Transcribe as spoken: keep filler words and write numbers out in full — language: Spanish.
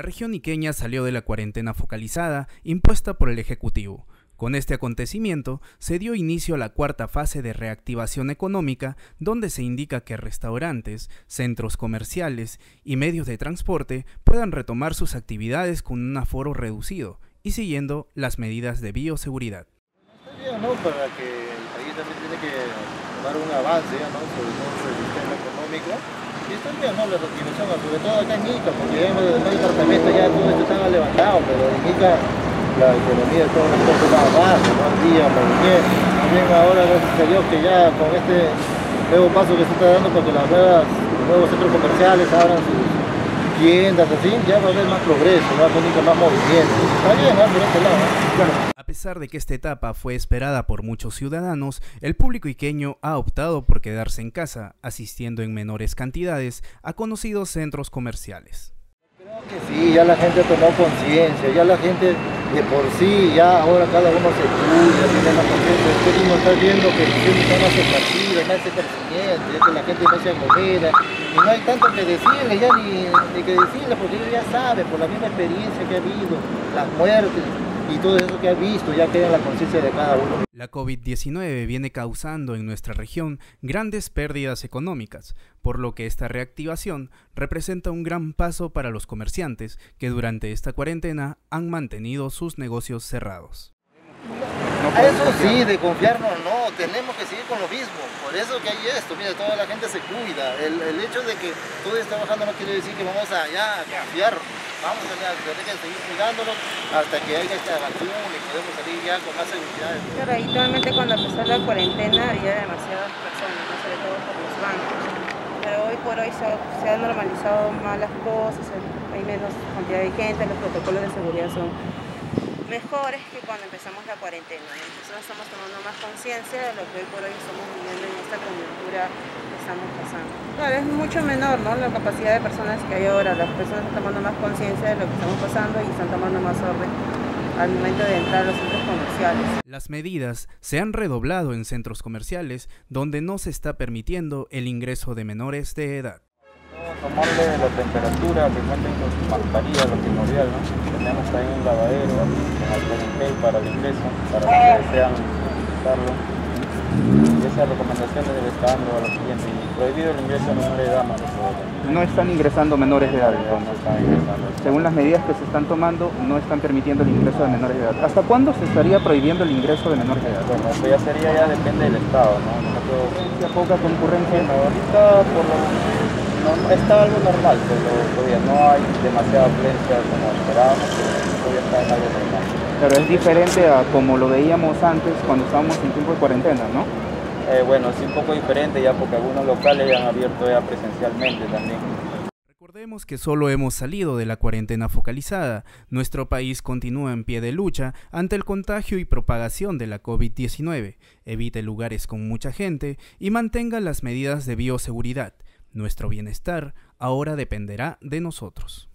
región iqueña salió de la cuarentena focalizada impuesta por el Ejecutivo. Con este acontecimiento se dio inicio a la cuarta fase de reactivación económica, donde se indica que restaurantes, centros comerciales y medios de transporte puedan retomar sus actividades con un aforo reducido y siguiendo las medidas de bioseguridad. Está bien, ¿no? Para que el país también tiene que dar un avance, ¿no? Sobre todo el sistema económico. Y está bien, ¿no? La reactivación, sobre todo acá en Ica, porque ya en el departamento ya todo esto estaba levantado, pero en Ica la economía de todos los puestos va abajo, ¿no? Al día, muy bien. También ahora, gracias a Dios, que ya con este nuevo paso que se está dando para que las nuevas, los nuevos centros comerciales abran sus tiendas, así, ya va a haber más progreso, va a haber más movimiento. Está bien, ¿no? Por este lado, ¿no? Claro. A pesar de que esta etapa fue esperada por muchos ciudadanos, el público iqueño ha optado por quedarse en casa, asistiendo en menores cantidades a conocidos centros comerciales. Creo que sí, ya la gente tomó conciencia, ya la gente de por sí, ya ahora cada uno se cuida, tiene más conciencia. Después uno está viendo que está más esparcida, más esparcimiento, ya que la gente no se aglomera, y no hay tanto que decirle, ya ni, ni que decirle, porque ellos ya saben, por la misma experiencia que ha habido, las muertes y todo eso que ha visto, ya queda en la conciencia de cada uno. La COVID diecinueve viene causando en nuestra región grandes pérdidas económicas, por lo que esta reactivación representa un gran paso para los comerciantes que durante esta cuarentena han mantenido sus negocios cerrados. Eso sí, de confiarnos no, tenemos que seguir con lo mismo, por eso que hay esto, mira, toda la gente se cuida, el, el hecho de que todo está bajando no quiere decir que vamos a, ya, a confiar, vamos a tener que seguir cuidándonos hasta que haya esta vacuna y podemos salir ya con más seguridad. Claro, habitualmente cuando empezó la cuarentena había demasiadas personas, ¿no? Sobre todo por los bancos, pero hoy por hoy se, se han normalizado más las cosas, hay menos cantidad de gente, los protocolos de seguridad son mejores que cuando empezamos la cuarentena. Nosotros estamos tomando más conciencia de lo que hoy por hoy estamos viviendo en esta coyuntura que estamos pasando. Claro, es mucho menor, ¿no?, la capacidad de personas que hay ahora. Las personas están tomando más conciencia de lo que estamos pasando y están tomando más orden al momento de entrar a los centros comerciales. Las medidas se han redoblado en centros comerciales donde no se está permitiendo el ingreso de menores de edad. Tomarle la temperatura, que cuenten con su mascarilla, lo primordial, ¿no? Tenemos también un lavadero con alcohol en gel para el ingreso, para los que desean usarlo. Y esas recomendaciones debe estar dando a los clientes. Y prohibido el ingreso de menores de edad. No están ingresando menores de edad. No están ingresando. Según las medidas que se están tomando, no están permitiendo el ingreso de menores de edad. ¿Hasta cuándo se estaría prohibiendo el ingreso de menores de edad? Bueno, eso ya sería, ya depende del estado, ¿no? Nosotros, poca concurrencia. Bueno, ahorita por lo No, está algo normal, pero todavía no hay demasiada afluencia como esperábamos, pero todavía está en algo normal. Pero es diferente a como lo veíamos antes cuando estábamos en tiempo de cuarentena, ¿no? Eh, bueno, sí, un poco diferente ya porque algunos locales ya han abierto ya presencialmente también. Recordemos que solo hemos salido de la cuarentena focalizada. Nuestro país continúa en pie de lucha ante el contagio y propagación de la COVID diecinueve. Evite lugares con mucha gente y mantenga las medidas de bioseguridad. Nuestro bienestar ahora dependerá de nosotros.